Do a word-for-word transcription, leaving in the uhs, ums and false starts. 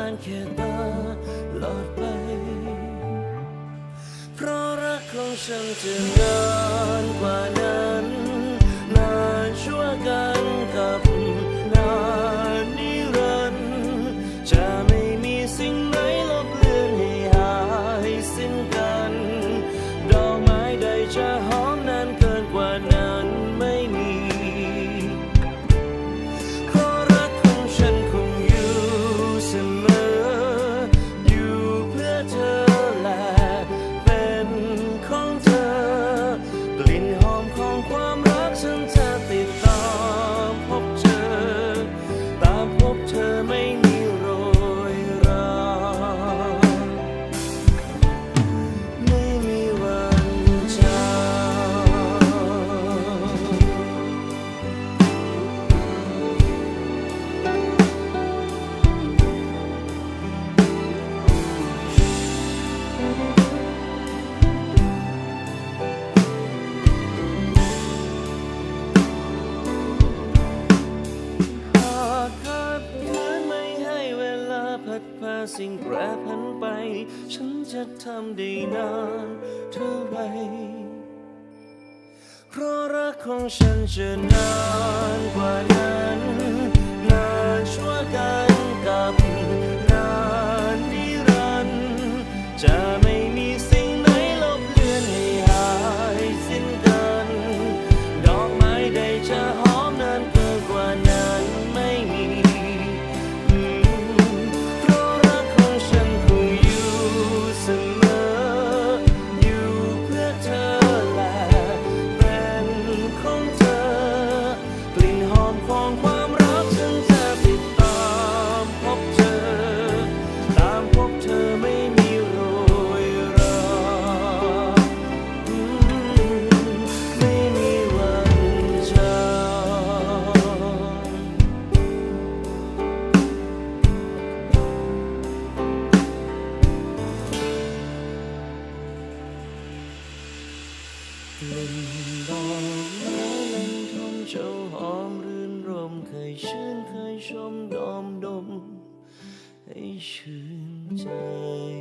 านแค่ตาลอดไปเพราะรักของฉันจะนานกว่านั้นนานชั่วกันกับนานนิรันดร์จะไม่มีสิ่งไหนลบเลือนให้หายสิ้นกันดอกไม้ใดจะหอมนานเกินกว่านั้นไม่มีเพราะรักของฉันคงอยู่เสมออยู่เพื่อเธอและเป็นของเธอกลิ่นหอมของความรักฉันจะติดตามพบเจอตามพบเธอไม่มีโรยราไม่มีวันจหากขัดขืนไม่ให้เวลาพัดพาสิ่งแปรผันไปฉันจะทำได้นานเท่าไรเพราะรักของฉันจะนานกว่านั้นนานชั่วกันกับนานนิรันดร์จะไม่มีสิ่งไหนลบเลือนให้หายสิ้นกันดอกไม้ใดจะหอมนานเกินกว่านั้นไม่มีอืมเพราะรักของฉันคงอยู่เสมออยู่เพื่อเธอและเป็นของเธอกลิ่นหอมของความรักฉันจะติดตามพบเจอตามพบเธอไม่มีโรยราอืมไม่มีวันจางกลิ่นดอกไม้ลันทมเจ้าหอมรื่นรมเคยชื่นเคยชมดอมดมให้ชื่นใจ